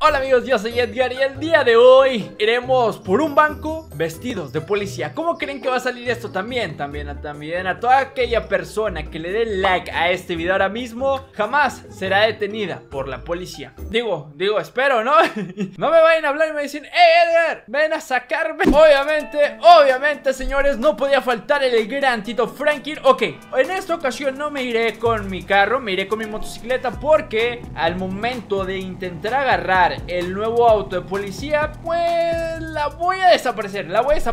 Hola amigos, yo soy Edgar y el día de hoy iremos por un banco vestidos de policía. ¿Cómo creen que va a salir esto? También a toda aquella persona que le dé like a este video ahora mismo jamás será detenida por la policía. Digo, espero, ¿no? No me vayan a hablar y me dicen: ¡Hey Edgar, ven a sacarme! Obviamente, señores, no podía faltar el gran Tito Franklin. Ok, en esta ocasión no me iré con mi carro, me iré con mi motocicleta, porque al momento de intentar agarrar el nuevo auto de policía, pues la voy a desaparecer,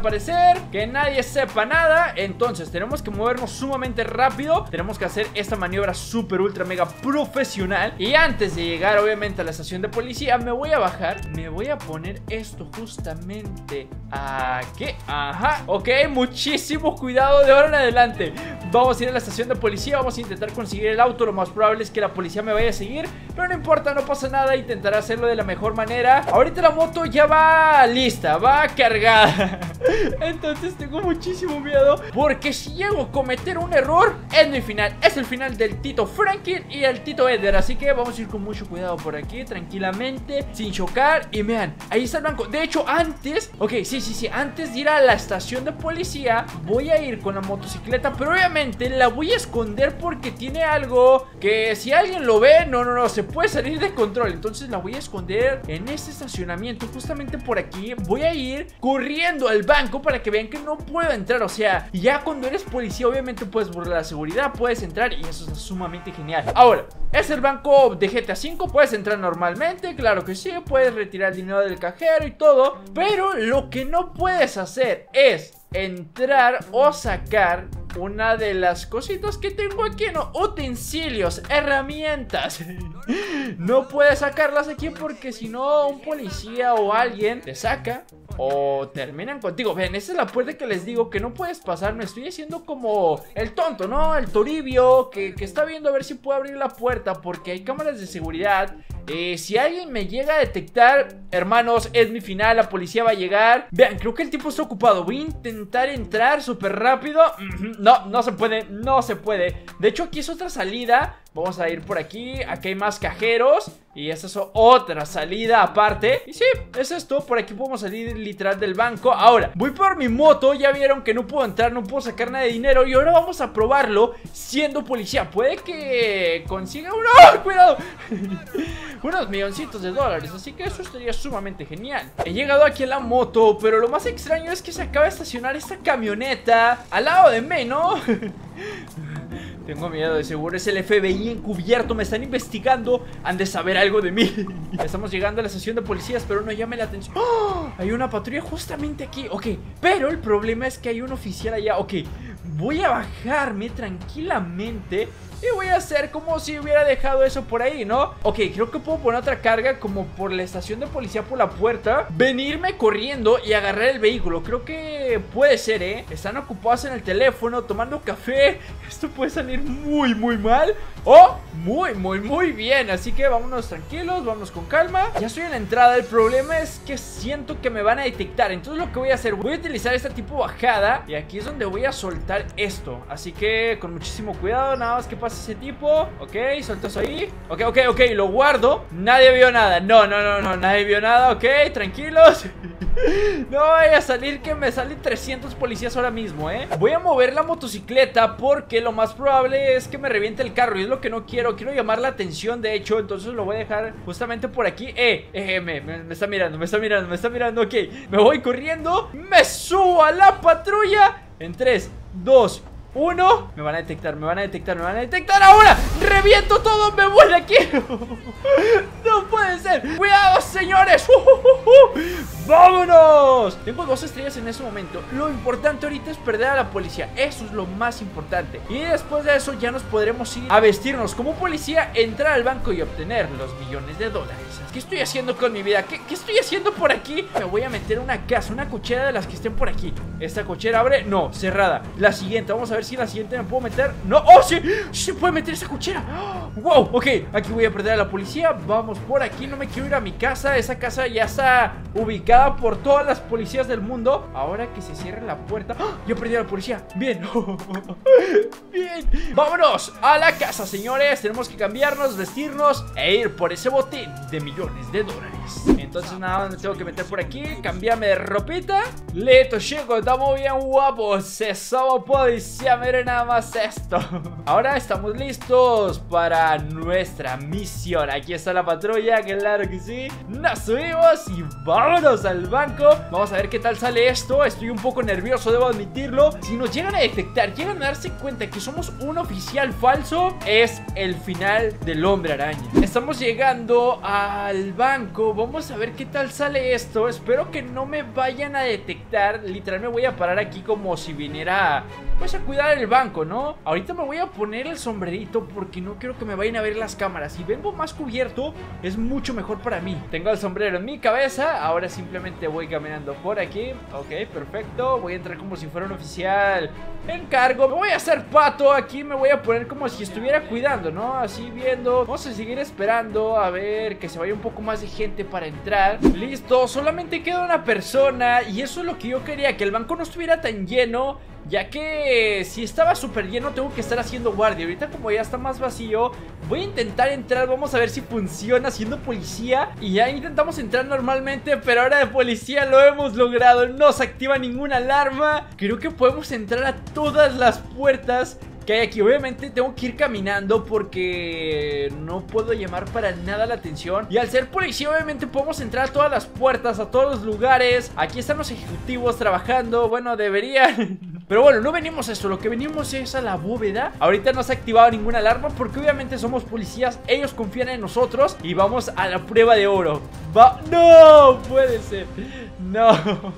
que nadie sepa nada. Entonces tenemos que movernos sumamente rápido, tenemos que hacer esta maniobra super ultra mega profesional. Y antes de llegar obviamente a la estación de policía, me voy a bajar, me voy a poner esto justamente aquí. Ajá, ok, muchísimo cuidado de ahora en adelante. Vamos a ir a la estación de policía, vamos a intentar conseguir el auto. Lo más probable es que la policía me vaya a seguir, pero no importa, no pasa nada, intentaré hacerlo de la mejor manera. Ahorita la moto ya va lista, va cargada. Entonces tengo muchísimo miedo, porque si llego a cometer un error, es mi final, es el final del Tito Franklin y el Tito Edgar. Así que vamos a ir con mucho cuidado por aquí, tranquilamente, sin chocar. Y vean, ahí está el banco. De hecho, antes, antes de ir a la estación de policía, voy a ir con la motocicleta, pero obviamente la voy a esconder porque tiene algo que si alguien lo ve, no, se puede salir de control. Entonces la voy a esconder en este estacionamiento, justamente por aquí. Voy a ir corriendo al banco para que vean que no puedo entrar. O sea, ya cuando eres policía obviamente puedes burlar la seguridad, puedes entrar, y eso es sumamente genial. Ahora, es el banco de GTA V, puedes entrar normalmente, claro que sí, puedes retirar el dinero del cajero y todo, pero lo que no puedes hacer es entrar o sacar una de las cositas que tengo aquí, ¿no? Utensilios, herramientas. No puedes sacarlas aquí porque si no un policía o alguien te saca o terminan contigo. Ven, esa es la puerta que les digo que no puedes pasar. Me estoy haciendo como el tonto, ¿no? El toribio que está viendo a ver si puedo abrir la puerta, porque hay cámaras de seguridad. Si alguien me llega a detectar, hermanos, es mi final, la policía va a llegar. Vean, creo que el tipo está ocupado. Voy a intentar entrar súper rápido. No se puede. De hecho, aquí es otra salida. Vamos a ir por aquí, aquí hay más cajeros y esta es otra salida aparte. Y sí, es esto, por aquí podemos salir literal del banco. Ahora, voy por mi moto, ya vieron que no puedo entrar, no puedo sacar nada de dinero. Y ahora vamos a probarlo siendo policía. Puede que consiga cuidado unos milloncitos de dólares, así que eso estaría sumamente genial. He llegado aquí en la moto, pero lo más extraño es que se acaba de estacionar esta camioneta al lado de mí, ¿no? Tengo miedo, de seguro es el FBI encubierto, me están investigando, han de saber algo de mí. Estamos llegando a la estación de policías, pero no llame la atención. ¡Oh! Hay una patrulla justamente aquí, ok, pero el problema es que hay un oficial allá. Ok, voy a bajarme tranquilamente y voy a hacer como si hubiera dejado eso por ahí, ¿no? Ok, creo que puedo poner otra carga como por la estación de policía, por la puerta, venirme corriendo y agarrar el vehículo. Creo que puede ser, ¿eh? Están ocupados en el teléfono, tomando café. Esto puede salir muy mal o muy bien. Así que vámonos tranquilos, vámonos con calma. Ya estoy en la entrada, el problema es que siento que me van a detectar. Entonces lo que voy a hacer, voy a utilizar este tipo bajada, y aquí es donde voy a soltar esto. Así que con muchísimo cuidado, nada más que pase ese tipo. Ok, suelto eso ahí. Ok, lo guardo. Nadie vio nada. No, nadie vio nada. Ok, tranquilos. No vaya a salir que me salen 300 policías ahora mismo, ¿eh? Voy a mover la motocicleta porque lo más probable es que me reviente el carro, y es lo que no quiero. Quiero llamar la atención, de hecho, entonces lo voy a dejar justamente por aquí. Me está mirando. Ok, me voy corriendo, me subo a la patrulla en 3, 2, 1. Me van a detectar. Ahora reviento todo, me voy de aquí. No puede ser. Cuidado, señores. ¡Vámonos! Tengo 2 estrellas en ese momento. Lo importante ahorita es perder a la policía. Eso es lo más importante. Y después de eso ya nos podremos ir a vestirnos como policía, entrar al banco y obtener los millones de dólares. ¿Qué estoy haciendo con mi vida? ¿Qué estoy haciendo por aquí? Me voy a meter a una casa, una cochera de las que estén por aquí. ¿Esta cochera abre? No, cerrada. La siguiente, vamos a ver si la siguiente me puedo meter. No, ¡oh, sí! ¡Sí se puede meter esa cochera! cochera. Wow, ok, aquí voy a perder a la policía. Vamos por aquí, no me quiero ir a mi casa. Esa casa ya está ubicada por todas las policías del mundo. Ahora que se cierre la puerta. Ya perdí a la policía, bien. Bien, vámonos a la casa, señores. Tenemos que cambiarnos, vestirnos e ir por ese botín de millones de dólares. Entonces nada, me tengo que meter por aquí, cambiarme de ropita. Listo, chicos, estamos bien guapos. Somos policía, miren nada más esto. Ahora estamos listos para nuestra misión. Aquí está la patrulla, claro que sí. Nos subimos y vámonos al banco. Vamos a ver qué tal sale esto. Estoy un poco nervioso, debo admitirlo. Si nos llegan a detectar, llegan a darse cuenta que somos un oficial falso, es el final del Hombre Araña. Estamos llegando al banco. Vamos a ver qué tal sale esto. Espero que no me vayan a detectar. Literal me voy a parar aquí como si viniera pues a cuidar el banco, ¿no? Ahorita me voy a poner el sombrerito porque no quiero que me vayan a ver las cámaras. Si vengo más cubierto es mucho mejor para mí. Tengo el sombrero en mi cabeza. Ahora simplemente voy caminando por aquí. Ok, perfecto. Voy a entrar como si fuera un oficial en cargo. Me voy a hacer pato. Aquí me voy a poner como si estuviera cuidando, ¿no? Así viendo. Vamos a seguir esperando a ver que se vaya un poco más de gente para entrar. Listo, solamente queda una persona. Y eso es lo que yo quería, que el banco no estuviera tan lleno, ya que si estaba súper lleno tengo que estar haciendo guardia. Ahorita como ya está más vacío, voy a intentar entrar. Vamos a ver si funciona siendo policía. Y ya intentamos entrar normalmente, pero ahora de policía lo hemos logrado. No se activa ninguna alarma. Creo que podemos entrar a todas las puertas que hay aquí. Obviamente tengo que ir caminando porque no puedo llamar para nada la atención. Y al ser policía obviamente podemos entrar a todas las puertas, a todos los lugares. Aquí están los ejecutivos trabajando. Bueno, deberían pero bueno, no venimos a eso, lo que venimos es a la bóveda. Ahorita no se ha activado ninguna alarma porque obviamente somos policías, ellos confían en nosotros. Y vamos a la prueba de oro. No, puede ser. No,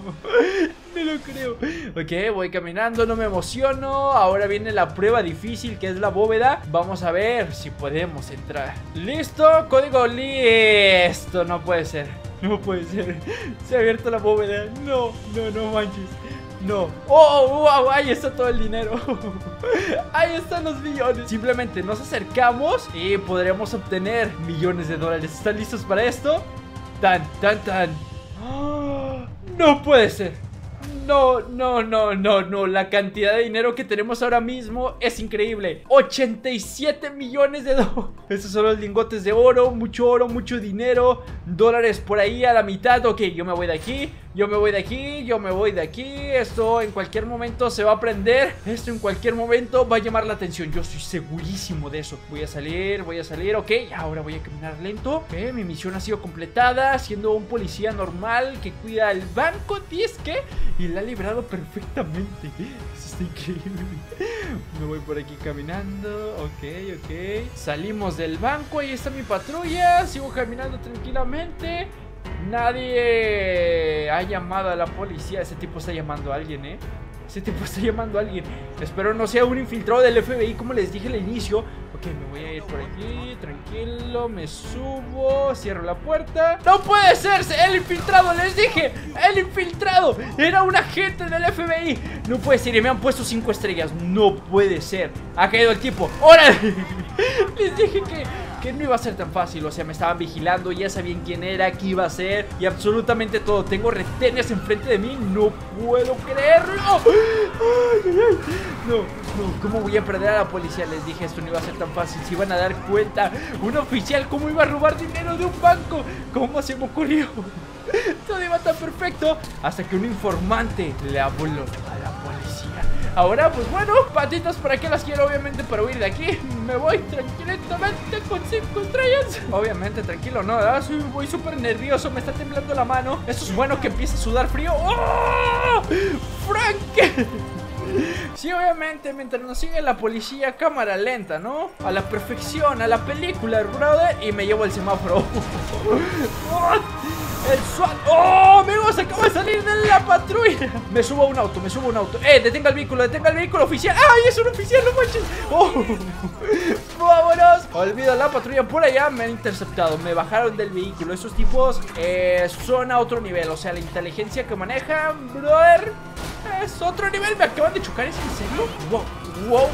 no lo creo. Ok, voy caminando, no me emociono. Ahora viene la prueba difícil, que es la bóveda. Vamos a ver si podemos entrar. Listo, código listo. No puede ser, no puede ser. Se ha abierto la bóveda. No, no, no manches. No. Oh, wow, ahí está todo el dinero. Ahí están los millones. Simplemente nos acercamos y podremos obtener millones de dólares. ¿Están listos para esto? Tan, tan, tan. Oh, no puede ser. No, no, no, no, no. La cantidad de dinero que tenemos ahora mismo es increíble. 87 millones de dólares. Estos son los lingotes de oro, mucho dinero. Dólares por ahí a la mitad. Ok, yo me voy de aquí. Yo me voy de aquí, yo me voy de aquí. Esto en cualquier momento se va a prender. Esto en cualquier momento va a llamar la atención. Yo estoy segurísimo de eso. Voy a salir, ok. Ahora voy a caminar lento. Ok, mi misión ha sido completada. Siendo un policía normal que cuida el banco, ¿que? Y la ha librado perfectamente. Eso está increíble. Me voy por aquí caminando. Ok. Salimos del banco, ahí está mi patrulla. Sigo caminando tranquilamente. Nadie ha llamado a la policía. Ese tipo está llamando a alguien, Ese tipo está llamando a alguien. Espero no sea un infiltrado del FBI, como les dije al inicio. Ok, me voy a ir por aquí, tranquilo. Me subo, cierro la puerta. ¡No puede ser! ¡El infiltrado! ¡Les dije! ¡El infiltrado! ¡Era un agente del FBI! No puede ser, y me han puesto 5 estrellas. No puede ser. Ha caído el tipo. ¡Órale! Les dije que no iba a ser tan fácil. O sea, me estaban vigilando, ya sabían quién era, qué iba a hacer y absolutamente todo. Tengo retenes enfrente de mí, no puedo creerlo. No, ¿cómo voy a perder a la policía? Les dije, esto no iba a ser tan fácil. Se iban a dar cuenta. Un oficial, ¿cómo iba a robar dinero de un banco? ¿Cómo se me ocurrió? Todo iba tan perfecto hasta que un informante le habló a la policía. Ahora, pues bueno, patitas, ¿para qué las quiero? Obviamente para huir de aquí. Me voy tranquilamente con 5 estrellas. Obviamente, tranquilo, ¿no? Voy súper nervioso, me está temblando la mano. Esto es bueno que empiece a sudar frío. ¡Oh! ¡Frank! Sí, obviamente, mientras nos sigue la policía, cámara lenta, ¿no? A la perfección, a la película, brother. Y me llevo el semáforo. El SWAT. ¡Oh, amigos! Acabo de salir de la patrulla. Me subo a un auto, detenga el vehículo, oficial. ¡Ay, es un oficial, no manches! ¡Oh! ¡Vámonos! Olvida la patrulla por allá. Me han interceptado, me bajaron del vehículo. Esos tipos son a otro nivel. O sea, la inteligencia que manejan, brother, es otro nivel. Me acaban de chocar, ¿es en serio? Wow,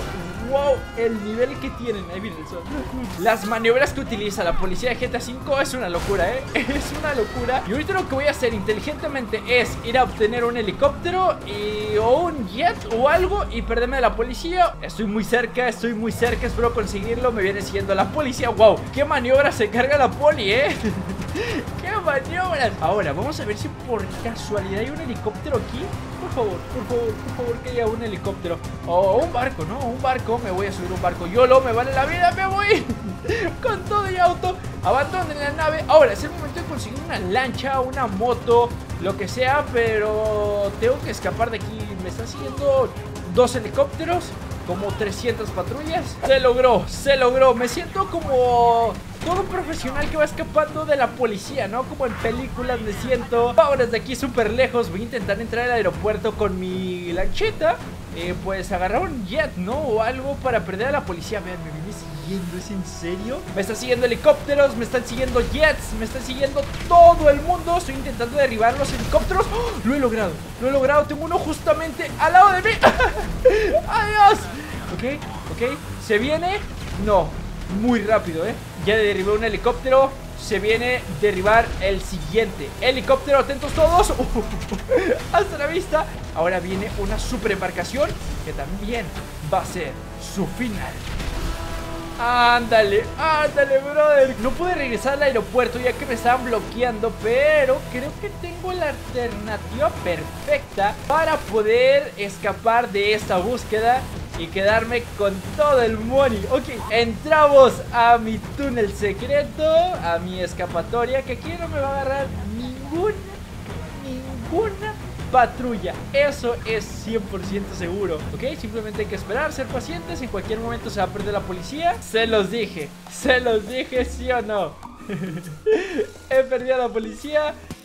Wow, el nivel que tienen. Ahí viene el sol. Las maniobras que utiliza la policía de GTA V es una locura, es una locura. Y ahorita lo que voy a hacer inteligentemente es ir a obtener un helicóptero o un jet o algo y perderme de la policía. Estoy muy cerca, espero conseguirlo. Me viene siguiendo la policía. Wow, qué maniobras se carga la poli, qué maniobras. Ahora, vamos a ver si por casualidad hay un helicóptero aquí. Por favor, que haya un helicóptero. O un barco, ¿no? Un barco, me voy a subir un barco. YOLO, me vale la vida, me voy con todo y auto. Abandonen la nave. Ahora, es el momento de conseguir una lancha, una moto, lo que sea, pero tengo que escapar de aquí. Me están siguiendo 2 helicópteros, como 300 patrullas. Se logró. Me siento como todo un profesional que va escapando de la policía, ¿no? Como en películas me siento. Ahora desde aquí súper lejos. Voy a intentar entrar al aeropuerto con mi lancheta. Pues agarrar un jet, ¿no? O algo para perder a la policía. Vean, me viene siguiendo, ¿es en serio? Me están siguiendo helicópteros, me están siguiendo jets, me están siguiendo todo el mundo. Estoy intentando derribar los helicópteros. ¡Oh! Lo he logrado, tengo uno justamente al lado de mí. ¡Adiós! Ok, ¿se viene? No, muy rápido, ya derribé un helicóptero. Se viene derribar el siguiente helicóptero, atentos todos. Hasta la vista. Ahora viene una super embarcación que también va a ser su final. Ándale, brother. No pude regresar al aeropuerto ya que me estaban bloqueando, pero creo que tengo la alternativa perfecta para poder escapar de esta búsqueda y quedarme con todo el money. Ok, entramos a mi túnel secreto, a mi escapatoria, que aquí no me va a agarrar ninguna patrulla. Eso es 100% seguro. Ok, simplemente hay que esperar, ser pacientes. En cualquier momento se va a perder la policía. Se los dije, ¿sí o no? He perdido a la policía.